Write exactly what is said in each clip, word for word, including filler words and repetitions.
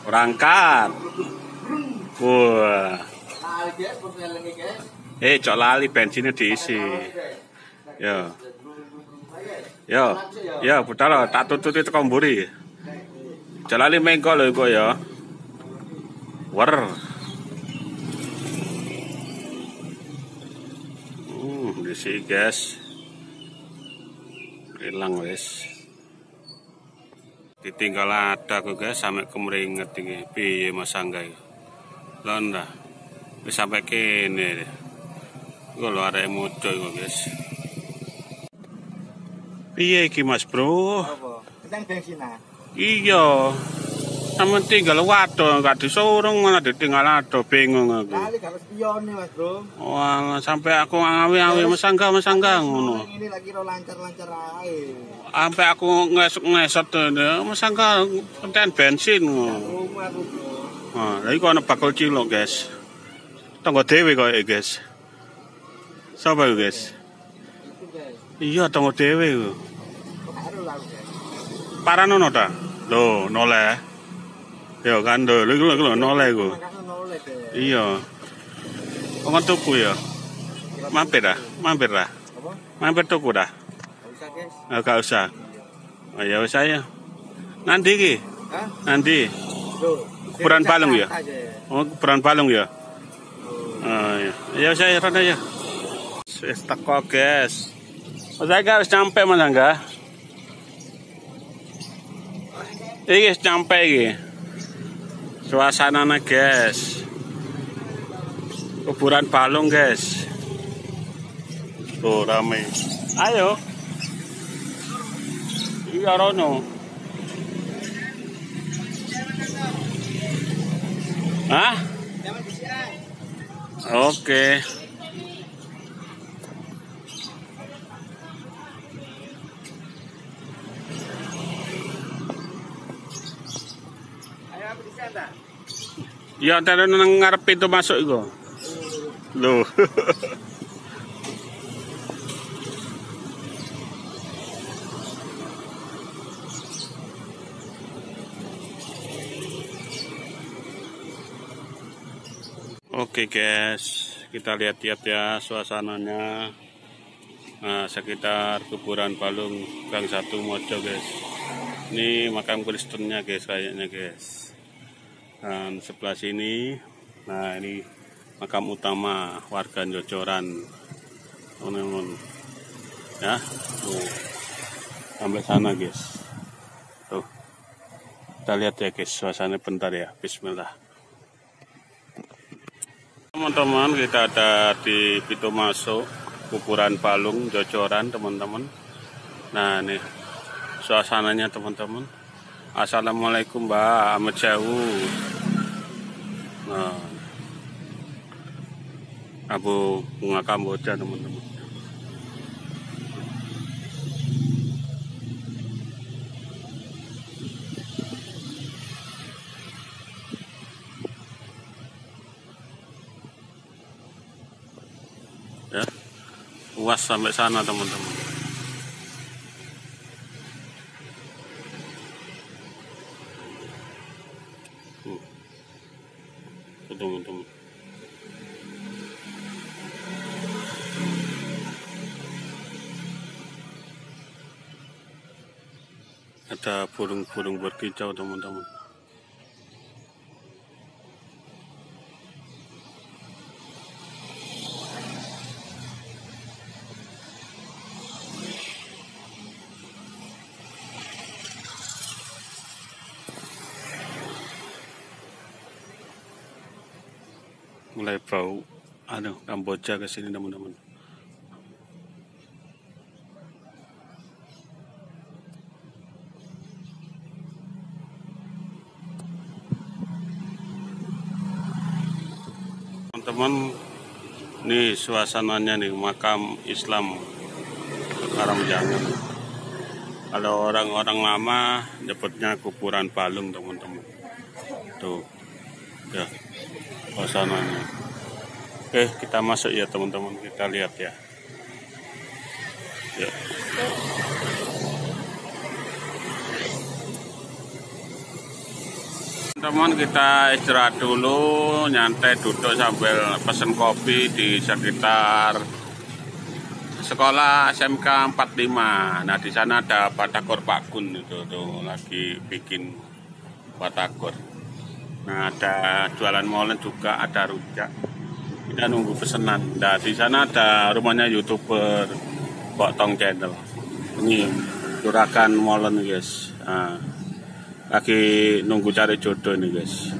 Berangkat. Wah. Eh, cok lali bensinnya diisi. Yo. Yo. Yo, budal tak tututi teko mburi. Cok lali mengko lho iku ya. Wer. Uh, diisi guys. Hilang wis. Ditinggal ada kok guys sampai kemeringet iki. Piye Mas Angga iki? Lho ndah. Wis sampai kene. Iku lho arek mudo iku guys. Piye iki Mas Bro? Apa? Ketang bensin ah. Iya. Sampe tinggal waduh gak disuruh malah ditinggal ado bingung aku. Kali gak spion nih Mas Bro. Wah, sampai aku ngawi-ngawi Mas Angga Mas Angga ngono. Ini lagi ro lancar-lancar ae. Sampai aku ngesot-ngesot Mas Angga kenten bensin ngono. Rumah aku Bro. Nah, lha iku ana bakul cilok, guys. Tangga dhewe kok guys. Sapa iku, guys? Itu guys. Iya, tangga dhewe iku. Kok karo lah guys. Paranono ta? Lho, noleh. Ya kan lho, lho lho noleh iku. Iya. Kok tuku ya? Mampir dah, mampir dah. Apa? Mampir tuku dah. Enggak usah, guys. Oh, gak usah. Oh, ya wis ayo. Nanti iki. Hah? Nanti. Loh, Kuburan Palung ya? Oh, kuburan Palung ya? Oh, iya. Ya wis ayo rada ya. Wis teko, guys. Mas Angga wis nyampe Mas Angga. Iki wis nyampe iki. Suasananya guys. Kuburan Palung guys. Tuh rame. Ayo. Iya rono. Hah? Oke. Ayo aku di sana. Ya tadi nang ngarep pintu masuk iku. Loh. Oke guys, kita lihat-lihat ya suasananya. Nah, sekitar kuburan Palung Gang satu Mojo guys. Ini makam Kristennya guys kayaknya guys. Dan sebelah sini, nah ini makam utama warga Jocoran, teman-teman. Ya, tuh sampai sana guys. Tuh, kita lihat ya guys, suasananya bentar ya. Bismillah. Teman-teman, kita ada di pintu masuk kuburan Palung Jocoran teman-teman. Nah ini suasananya teman-teman. Assalamualaikum Mbak Ahmad Sewu. Nah, Abu Bunga Kamboja teman-teman. Ya, luas sampai sana teman-teman. Hmm. Teman-teman. Ada burung-burung berkicau teman-teman. Mulai bau aduh Kamboja ke sini teman-teman. Teman-teman, nih suasananya nih makam Islam Karangjangan. Kalau orang-orang lama nyebutnya kuburan Palung teman-teman. Tuh, ya. Suasananya. Oke, kita masuk ya teman-teman, kita lihat ya. Ya. Teman, kita istirahat dulu, nyantai duduk sambil pesen kopi di sekitar sekolah S M K empat puluh lima. Nah, di sana ada batagor Pak Gun itu tuh lagi bikin batagor. Nah, ada jualan molen juga, ada rujak. Kita nunggu pesanan. Nah, di sana ada rumahnya YouTuber Bok Tong Channel. Ini Juragan Molen, guys. Nah, lagi nunggu cari jodoh nih, guys.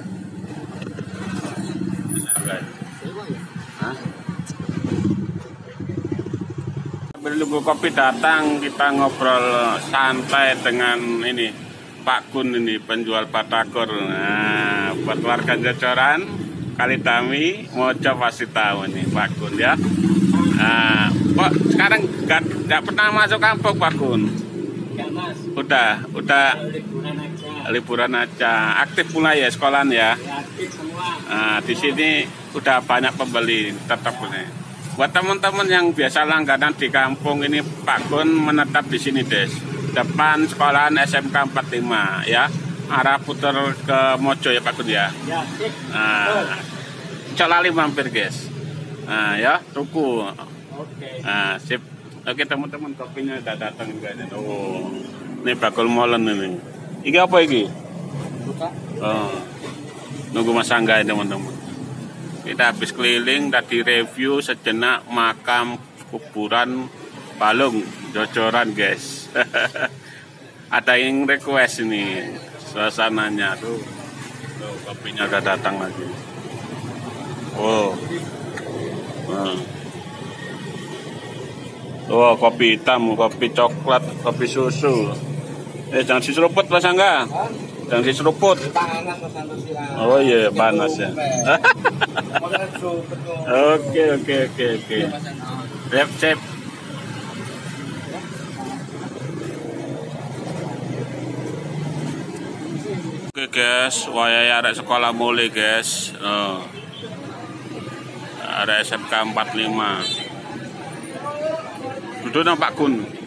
Hah? Sambil nunggu kopi datang, kita ngobrol santai dengan ini Pak Gun, ini penjual batagor. Nah, buat warga Jocoran, Kalidami, Mojo pasti tahu nih Pak Gun ya. Nah, kok sekarang nggak pernah masuk kampung Pak Gun? Enggak, Mas. Udah, udah Liburan aja. liburan aja. Aktif mulai ya sekolahan ya. Ya, aktif semua. Nah, di sini udah banyak pembeli tetap nih. Buat teman-teman yang biasa langganan di kampung ini, Pak Gun menetap di sini, Des. Depan sekolahan S M K empat puluh lima ya. Arah putar ke Mojo ya Pak Gun ya. Ya, sip. Nah, colali mampir, guys. Nah, ya, tuku. Oke. Nah, sip. Oke, teman-teman, kopinya udah datang juga. Oh, ini bakul molen ini. Ini apa ini? Buka. Oh, nunggu Mas Angga ya, teman-teman. Kita habis keliling, tadi review sejenak makam kuburan Balung Jocoran, guys. Ada yang request ini suasananya tuh. Tuh, kopinya udah datang lagi. Oh. Nah. Oh, kopi hitam, kopi coklat, kopi susu. Eh, jangan diseruput, Mas Angga. Jangan diseruput. Panas, Mas Andres ya. Oh iya, panas ya. Oke, oke, oke, oke. Siap, siap. Oke, guys, wayai arek sekolah mulai, guys. Oh. Ada S M K empat puluh lima. Duduk nang Pak Gun.